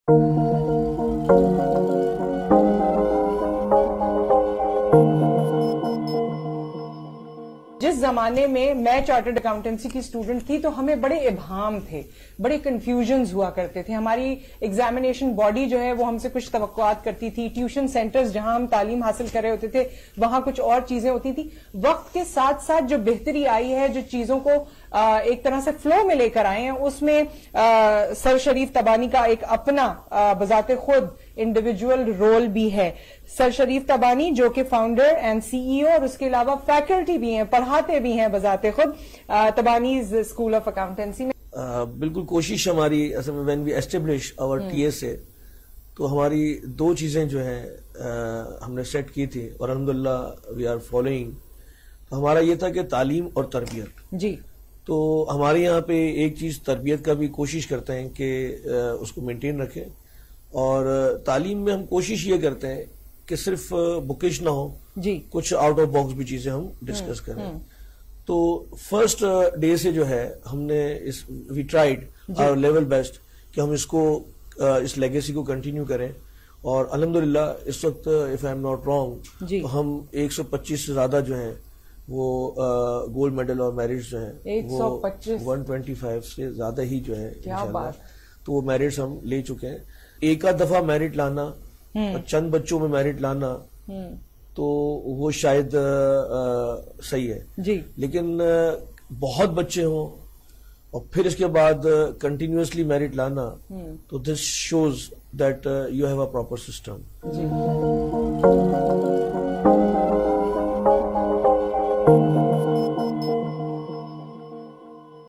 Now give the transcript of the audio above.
جس زمانے میں چارٹرڈ اکاؤنٹنسی کی اسٹوڈنٹ تھی تو ہمیں بڑے ابہام تھے، بڑے کنفیوژنز ہوا کرتے تھے. ہماری ایگزامینیشن باڈی جو ہے وہ ہم سے کچھ توقعات کرتی تھی. ٹیوشن سینٹرز جہاں ہم تعلیم حاصل کر رہے ہوتے تھے وہاں کچھ اور چیزیں ہوتی تھی. وقت کے ساتھ ساتھ جو بہتری آئی ہے، جو چیزوں کو ایک طرح سے فلو میں لے کر آئے ہیں، اس میں سر شریف تبانی کا ایک اپنا بذات خود انڈیویجول رول بھی ہے. سر شریف تبانی جو کہ فاؤنڈر اینڈ سی ای او اور اس کے علاوہ فیکلٹی بھی ہیں، پڑھاتے بھی ہیں بذات خود تبانیز اسکول آف اکاؤنٹنسی میں. بالکل کوشش ہماری اصل میں وین وی ایسٹیبلش اور ٹی ایس اے تو ہماری دو چیزیں جو ہیں ہم نے سیٹ کی تھی اور الحمدللہ وی آر فالوئنگ. ہمارا یہ تھا کہ تعلیم اور تربیت. جی. تو ہمارے یہاں پہ ایک چیز تربیت کا بھی کوشش کرتے ہیں کہ اس کو مینٹین رکھیں، اور تعلیم میں ہم کوشش یہ کرتے ہیں کہ صرف بکش نہ ہو، جی کچھ آؤٹ آف باکس بھی چیزیں ہم ڈسکس کریں. تو فرسٹ ڈے سے جو ہے ہم نے we tried our level best کہ ہم اس کو اس لیگیسی کو کنٹینیو کریں، اور الحمدللہ اس وقت if I am not wrong تو ہم 125 سے زیادہ جو ہیں وہ گولڈ میڈل اور میرٹس جو ہیں وہ 125 سے زیادہ ہی جو ہے انشاءاللہ تو وہ میرٹس ہم لے چکے ہیں. ایک آدھ دفعہ میرٹ لانا، چند بچوں میں میرٹ لانا تو وہ شاید صحیح ہے جی، لیکن بہت بچے ہوں اور پھر اس کے بعد کنٹینیوسلی میرٹ لانا تو this shows that you have a proper system.